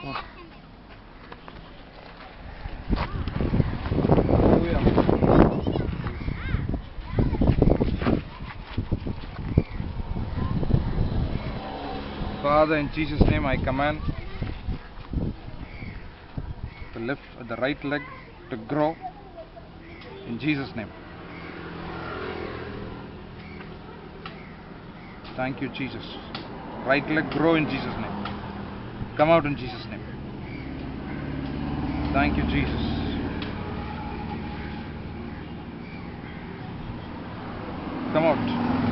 Father, in Jesus' name I command the right leg to grow in Jesus' name. Thank you, Jesus. Right leg grow in Jesus' name. Come out in Jesus' name. Thank you, Jesus. Come out.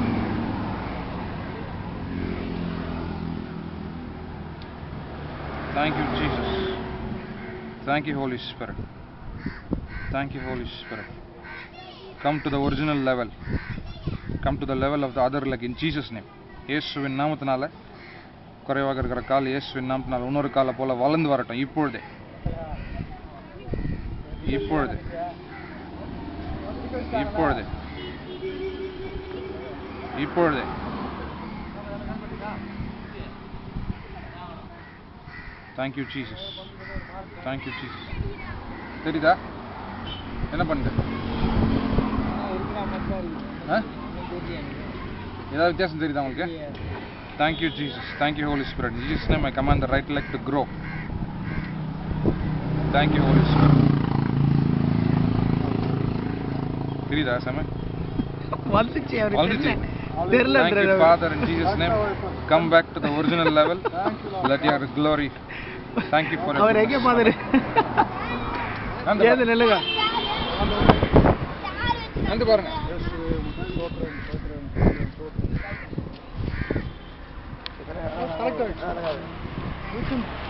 Thank you, Jesus. Thank you, Holy Spirit. Thank you, Holy Spirit. Come to the original level. Come to the level of the other leg in Jesus' name. இயேசுவின் நாமத்தினால குறைவாக இருக்கிற கால் இயேசுவின் நாமத்தினால இன்னொரு காலை போல வளர்ந்து வரட்டும். இப்பொழுதே இப்பொழுதே இப்பொழுதே இப்பொழுதே Thank you, Jesus. Thank you, Jesus. தெரியுதா என்ன பண்ணுது? ஏதாவது வித்தியாசம் தெரியுதா உங்களுக்கு? Thank you, Jesus. Thank you, Holy Spirit. In Jesus' name I command the right leg to grow. Thank you, Holy Spirit. தெரியுதா சாமி? வந்துச்சு அவருக்கு தெரியல. Thank you, Father, in Jesus' name. Come back to the original level. Let your glory. Thank you for அவர் எங்கே father? ஏது நில்லுங்க. வந்து பாருங்க. கரெக்ட்.